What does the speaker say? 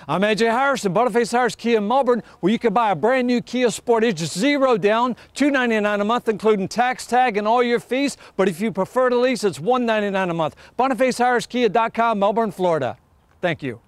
I'm AJ Harrison, Boniface Harris Kia in Melbourne, where you can buy a brand new Kia Sportage, 0 down, $299 a month, including tax tag and all your fees. But if you prefer to lease, it's $199 a month. BonifaceHarrisKia.com, Melbourne, Florida. Thank you.